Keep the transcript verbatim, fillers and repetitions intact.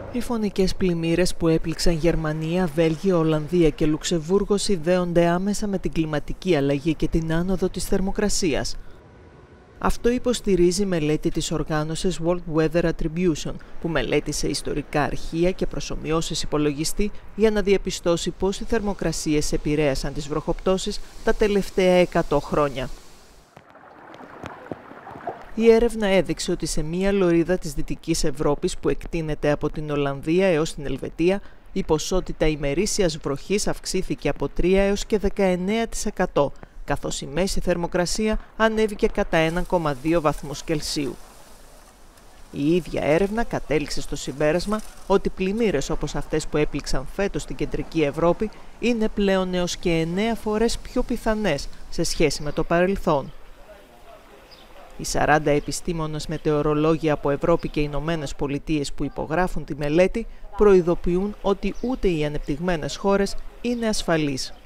Οι φωνικές πλημμύρες που έπληξαν Γερμανία, Βέλγιο, Ολλανδία και Λουξεμβούργο συνδέονται άμεσα με την κλιματική αλλαγή και την άνοδο της θερμοκρασίας. Αυτό υποστηρίζει η μελέτη της οργάνωσης World Weather Attribution, που μελέτησε ιστορικά αρχεία και προσομοιώσεις υπολογιστή για να διαπιστώσει πώς οι θερμοκρασίες επηρέασαν τις βροχοπτώσεις τα τελευταία εκατό χρόνια. Η έρευνα έδειξε ότι σε μία λωρίδα της Δυτικής Ευρώπης που εκτείνεται από την Ολλανδία έως την Ελβετία, η ποσότητα ημερήσιας βροχής αυξήθηκε από τρία έως και δεκαεννέα τοις εκατό, καθώς η μέση θερμοκρασία ανέβηκε κατά ένα κόμμα δύο βαθμούς Κελσίου. Η ίδια έρευνα κατέληξε στο συμπέρασμα ότι πλημμύρες όπως αυτές που έπληξαν φέτος στην Κεντρική Ευρώπη είναι πλέον έως και εννέα φορές πιο πιθανές σε σχέση με το παρελθόν. Οι σαράντα επιστήμονες μετεωρολόγοι από Ευρώπη και Ηνωμένες Πολιτείες που υπογράφουν τη μελέτη προειδοποιούν ότι ούτε οι ανεπτυγμένες χώρες είναι ασφαλείς.